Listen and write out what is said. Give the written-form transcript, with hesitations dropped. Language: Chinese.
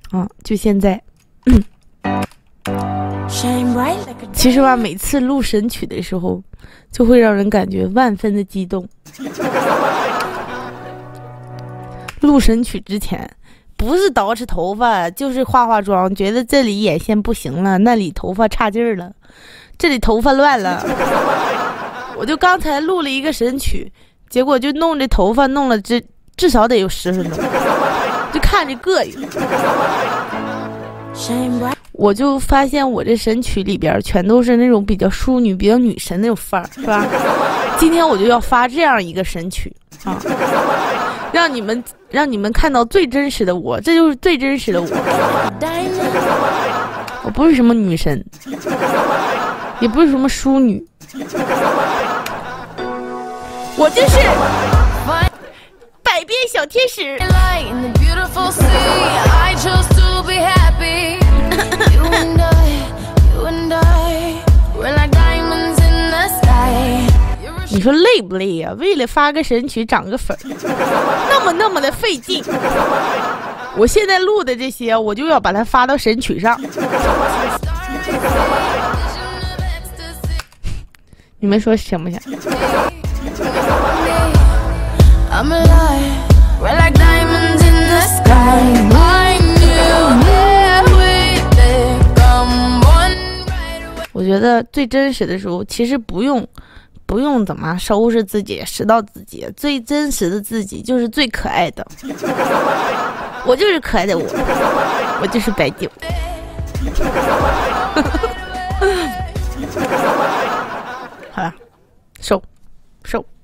啊，就现在。其实吧，每次录神曲的时候，就会让人感觉万分的激动。录神曲之前，不是捯饬头发，就是化化妆，觉得这里眼线不行了，那里头发差劲儿了，这里头发乱了。我就刚才录了一个神曲，结果就弄这头发弄了至少得有10分钟，就看着膈应。我就发现我这神曲里边全都是那种比较淑女、比较女神那种范儿，是吧？今天我就要发这样一个神曲啊，让你们看到最真实的我，这就是最真实的我。我不是什么女神，也不是什么淑女，我就是百变小天使。你说累不累呀？为了发个神曲涨个粉，那么的费劲。我现在录的这些，我就要把它发到神曲上。你们说想不想？我觉得最真实的时候，其实不用怎么收拾自己，拾到自己最真实的自己，就是最可爱的。我就是可爱的我就是白酒。好了，收。